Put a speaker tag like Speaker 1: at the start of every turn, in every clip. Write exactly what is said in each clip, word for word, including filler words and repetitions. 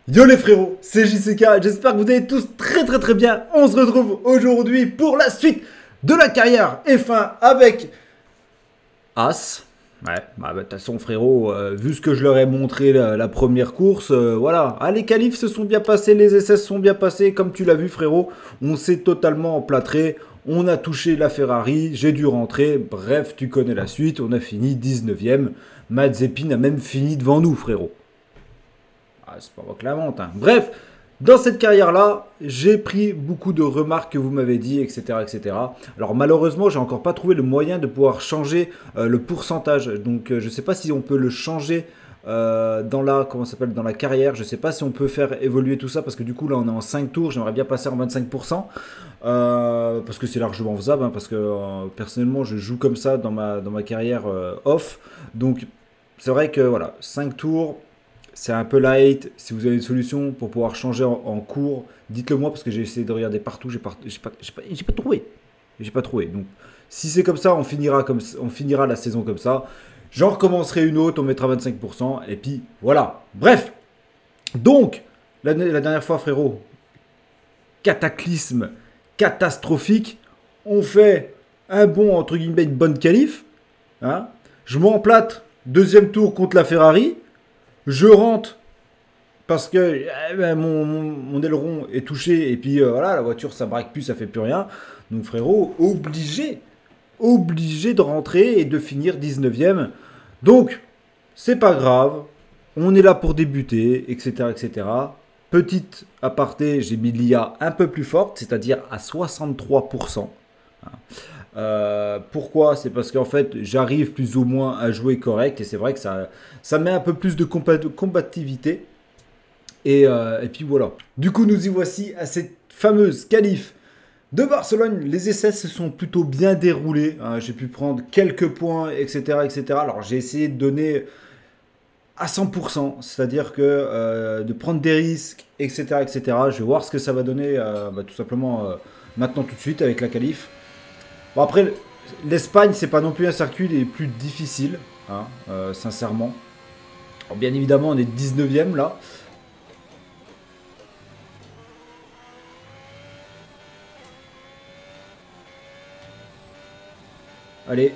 Speaker 1: Yo les frérots, c'est J C K, j'espère que vous allez tous très très très bien. On se retrouve aujourd'hui pour la suite de la carrière F un avec As. Ouais, bah de toute façon frérot, euh, vu ce que je leur ai montré la, la première course, euh, voilà. Ah, les qualifs se sont bien passés, les essais se sont bien passés, comme tu l'as vu frérot. On s'est totalement emplâtré, on a touché la Ferrari, j'ai dû rentrer, bref, tu connais la suite, on a fini dix-neuvième. Mazepin a même fini devant nous frérot. Ah, c'est pas moi que la vente, hein. Bref, dans cette carrière-là, j'ai pris beaucoup de remarques que vous m'avez dit, et cetera, et cetera. Alors malheureusement, j'ai encore pas trouvé le moyen de pouvoir changer euh, le pourcentage. Donc euh, je sais pas si on peut le changer euh, dans la, comment ça s'appelle, dans la carrière. Je sais pas si on peut faire évoluer tout ça parce que du coup là on est en cinq tours. J'aimerais bien passer en vingt-cinq pour cent euh, parce que c'est largement faisable. Hein, parce que euh, personnellement, je joue comme ça dans ma dans ma carrière euh, off. Donc c'est vrai que voilà, cinq tours. C'est un peu light. Si vous avez une solution pour pouvoir changer en, en cours, dites-le moi parce que j'ai essayé de regarder partout. J'ai pas, j'ai pas, j'ai pas, j'ai pas trouvé. J'ai pas trouvé. Donc, si c'est comme ça, on finira comme, on finira la saison comme ça. J'en recommencerai une autre. On mettra vingt-cinq pour cent et puis voilà. Bref. Donc, la, la dernière fois, frérot, cataclysme catastrophique. On fait un bon entre guillemets une bonne qualif. Hein, je m'emplâtre deuxième tour contre la Ferrari. Je rentre parce que eh ben, mon, mon, mon aileron est touché et puis euh, voilà, la voiture ça braque plus, ça fait plus rien. Donc frérot, obligé, obligé de rentrer et de finir dix-neuvième. Donc, c'est pas grave, on est là pour débuter, et cetera, et cetera. Petite aparté, j'ai mis l'I A un peu plus forte, c'est-à-dire à soixante-trois pour cent. Euh, pourquoi? C'est parce qu'en fait j'arrive plus ou moins à jouer correct et c'est vrai que ça, ça met un peu plus de, combat, de combativité et, euh, et puis voilà. Du coup nous y voici à cette fameuse qualif de Barcelone. Les essais se sont plutôt bien déroulés, hein. J'ai pu prendre quelques points, etc, etc. Alors j'ai essayé de donner à cent pour cent, c'est-à-dire que euh, de prendre des risques, etc, etc. Je vais voir ce que ça va donner euh, bah, tout simplement euh, maintenant tout de suite avec la qualif. Bon après, l'Espagne, c'est pas non plus un circuit les plus difficiles, hein, euh, sincèrement. Alors, bien évidemment, on est dix-neuvième là. Allez.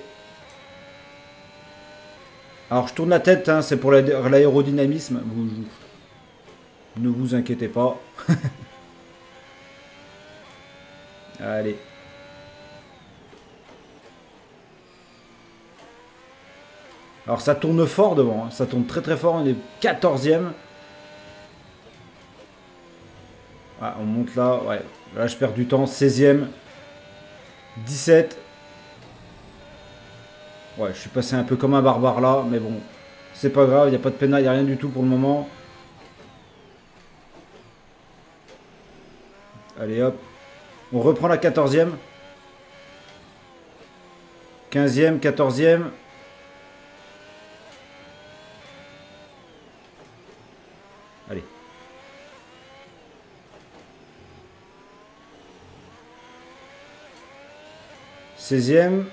Speaker 1: Alors je tourne la tête, hein, c'est pour l'aérodynamisme. Vous, ne vous inquiétez pas. Allez. Alors ça tourne fort devant, hein. Ça tourne très très fort, on est quatorzième. Ah, on monte là, ouais, là je perds du temps, seizième. dix-sept. Ouais, je suis passé un peu comme un barbare là, mais bon, c'est pas grave, il n'y a pas de pénal, il n'y a rien du tout pour le moment. Allez hop, on reprend la quatorzième. quinzième, quatorzième. Allez. seizième.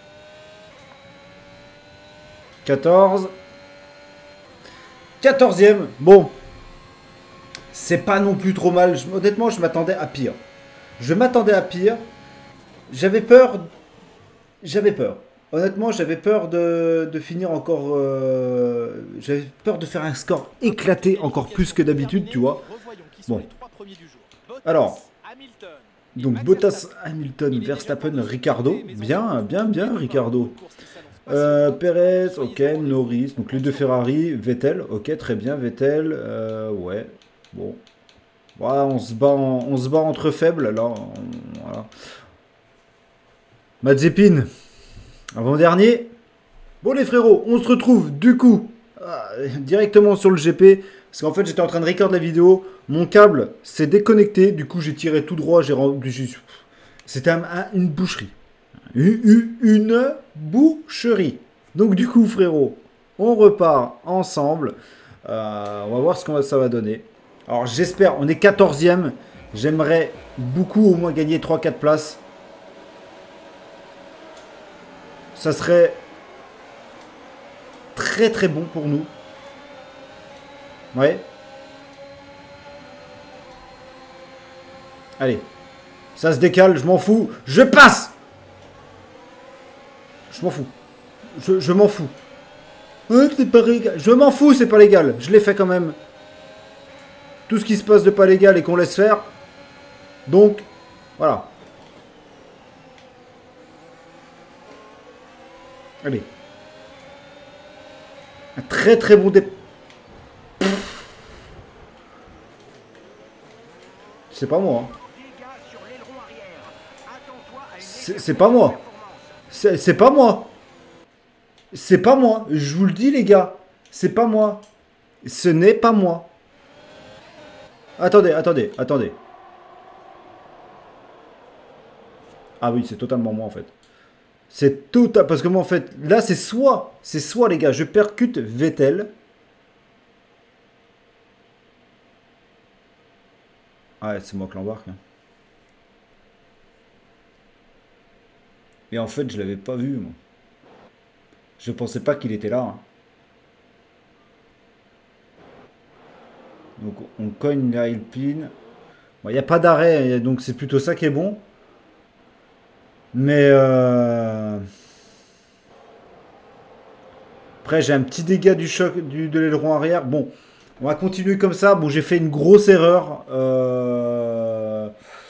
Speaker 1: quatorze. quatorzième. Bon. C'est pas non plus trop mal. Je, honnêtement, je m'attendais à pire. Je m'attendais à pire. J'avais peur. J'avais peur. Honnêtement, j'avais peur de, de finir encore... Euh, j'avais peur de faire un score éclaté encore plus que d'habitude, tu vois. Bon. Alors. Donc, Bottas, Hamilton, Verstappen, Ricardo. Bien, bien, bien, Ricardo. Euh, Perez, ok, Norris. Donc, les deux Ferrari. Vettel, ok, très bien, Vettel. Euh, ouais, bon. Voilà, on se bat, en, on se bat entre faibles, là. On, voilà. Mazepin. Avant-dernier. Bon les frérots, on se retrouve du coup euh, directement sur le G P. Parce qu'en fait j'étais en train de recorder la vidéo. Mon câble s'est déconnecté. Du coup j'ai tiré tout droit. J'ai rendu. C'était un, un, une boucherie. Une, une boucherie. Donc du coup frérot, on repart ensemble. Euh, on va voir ce que ça va donner. Alors j'espère, on est quatorzième. J'aimerais beaucoup au moins gagner trois quatre places. Ça serait très très bon pour nous. Ouais. Allez. Ça se décale, je m'en fous. Je passe. Je m'en fous. Je, je m'en fous. Ouais, c'est pas légal. Je m'en fous, c'est pas légal. Je l'ai fait quand même. Tout ce qui se passe de pas légal et qu'on laisse faire. Donc, voilà. Allez. Un très très bon départ. C'est pas moi. Hein. C'est pas moi. C'est pas moi. C'est pas moi. Je vous le dis, les gars. C'est pas moi. Ce n'est pas moi. Attendez, attendez, attendez. Ah oui, c'est totalement moi, en fait. C'est tout... Parce que moi, en fait, là, c'est soit... C'est soit, les gars, je percute Vettel. Ouais, c'est moi qui l'embarque. Hein. Et en fait, je l'avais pas vu, moi. Je pensais pas qu'il était là. Hein. Donc, on cogne la Alpine. Bon, il n'y a pas d'arrêt, donc c'est plutôt ça qui est bon. Mais... Euh... Après, j'ai un petit dégât du choc du, de l'aileron arrière. Bon, on va continuer comme ça. Bon, j'ai fait une grosse erreur. Euh...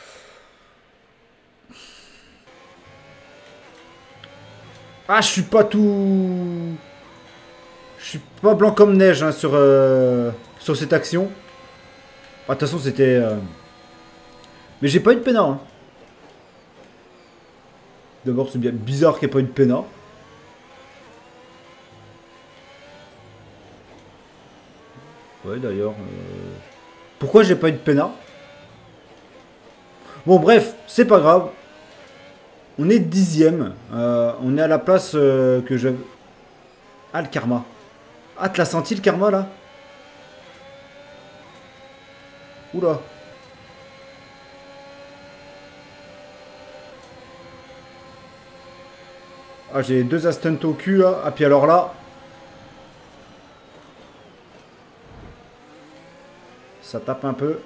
Speaker 1: Ah, je suis pas tout... Je suis pas blanc comme neige hein, sur, euh... sur cette action. Ah, de toute façon, c'était... Euh... Mais j'ai pas eu de pénal. Hein. D'abord, c'est bien bizarre qu'il n'y ait pas eu de pénal. Ouais, d'ailleurs. Euh... Pourquoi j'ai pas eu de pénal? Bon, bref, c'est pas grave. On est dixième. Euh, on est à la place euh, que je... Ah, le karma. Ah, tu l'as senti, le karma, là? Oula. Ah, j'ai deux Aston au cul, là. Ah, puis alors là... Ça tape un peu.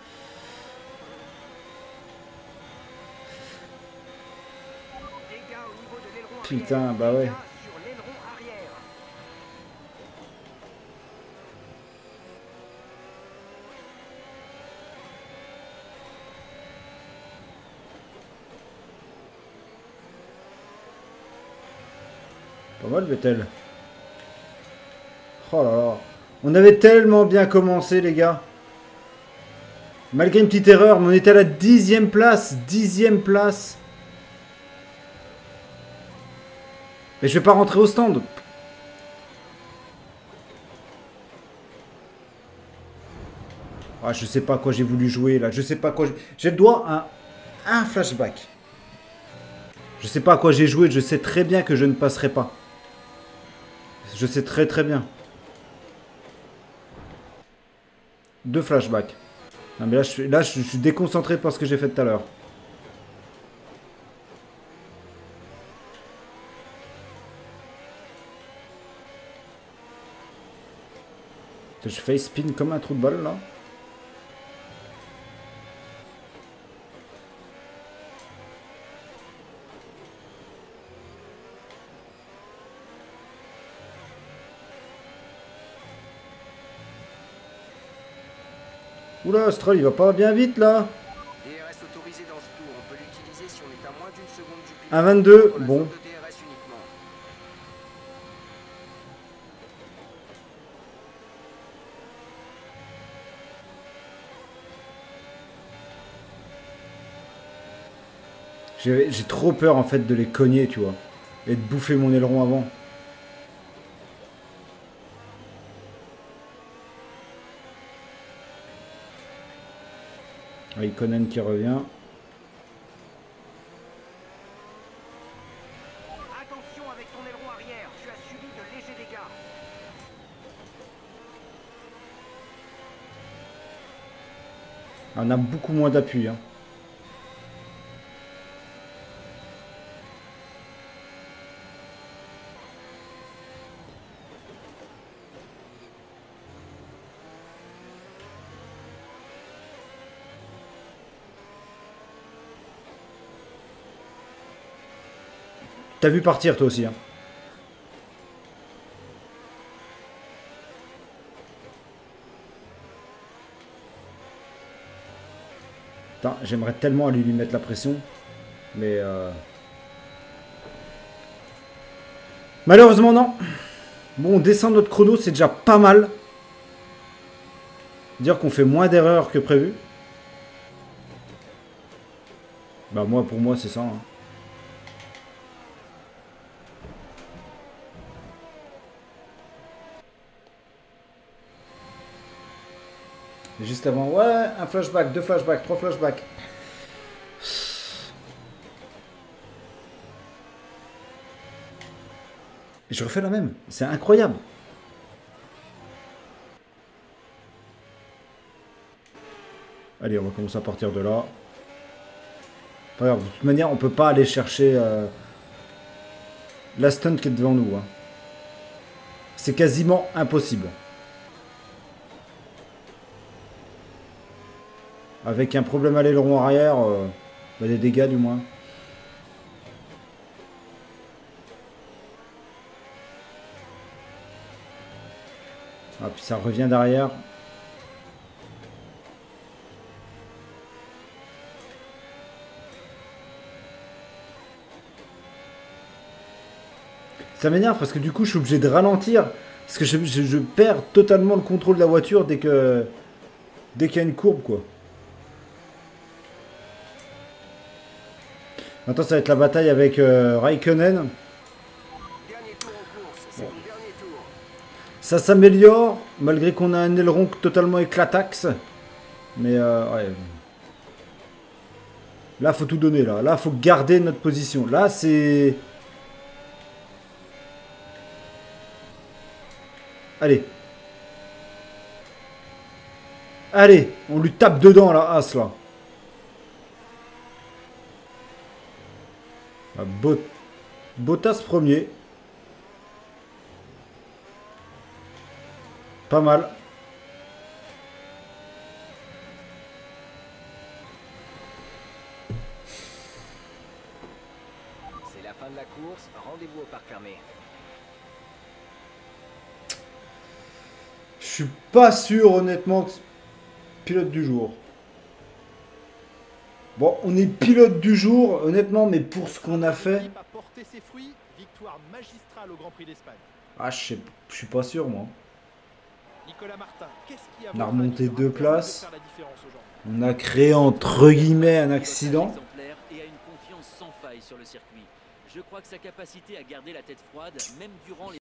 Speaker 1: Putain, bah ouais. Pas mal, Vettel. Oh là là. On avait tellement bien commencé, les gars. Malgré une petite erreur, mais on était à la dixième place. Dixième place. Mais je vais pas rentrer au stand. Ah, je sais pas à quoi j'ai voulu jouer, là. Je sais pas à quoi... J'ai le droit à un, un flashback. Je sais pas à quoi j'ai joué. Je sais très bien que je ne passerai pas. Je sais très très bien. Deux flashbacks. Non mais là je, suis, là, je suis déconcentré par ce que j'ai fait tout à l'heure. Je fais spin comme un trou de balle là. Oula, Stroll, il va pas bien vite là. un vingt-deux, bon. J'ai trop peur en fait de les cogner, tu vois. Et de bouffer mon aileron avant. Oui, Conan qui revient.
Speaker 2: Attention avec ton aileron arrière, tu as subi de légers dégâts.
Speaker 1: On a beaucoup moins d'appui. Hein. t'as vu partir toi aussi. Hein. J'aimerais tellement aller lui mettre la pression. Mais... Euh... Malheureusement, non. Bon, on descend notre chrono, c'est déjà pas mal. Dire qu'on fait moins d'erreurs que prévu. Bah moi, pour moi, c'est ça. Hein. Et juste avant, ouais, un flashback, deux flashbacks, trois flashbacks. Et je refais la même. C'est incroyable. Allez, on va commencer à partir de là. Pas grave, de toute manière, on peut pas aller chercher euh, la stunt qui est devant nous. Hein. C'est quasiment impossible. Avec un problème à l'aileron arrière, euh, bah, des dégâts du moins. Ah, puis ça revient derrière. Ça m'énerve parce que du coup je suis obligé de ralentir. Parce que je, je, je perds totalement le contrôle de la voiture dès que dès qu'il y a une courbe quoi. Maintenant ça va être la bataille avec euh, Raikkonen. Bon. Ça s'améliore malgré qu'on a un aileron totalement éclataxe. Mais euh, ouais. Là faut tout donner là. Là faut garder notre position. Là c'est... Allez. Allez, on lui tape dedans la As là. Bot... Bottas premier. Pas mal.
Speaker 2: C'est la fin de la course, rendez-vous au parc fermé.
Speaker 1: Je suis pas sûr honnêtement que pilote du jour. Bon, on est pilote du jour, honnêtement, mais pour ce qu'on a fait...
Speaker 3: Victoire magistrale au Grand Prix d'Espagne.
Speaker 1: Ah, je sais, je suis pas sûr, moi.
Speaker 3: Nicolas Martin, qu'est-ce qui a
Speaker 1: on a remonté deux places.
Speaker 3: De
Speaker 1: on a créé, entre guillemets, un accident.
Speaker 4: Et a une confiance sans faille sur le circuit. Je crois que sa capacité à garder la tête froide, même durant les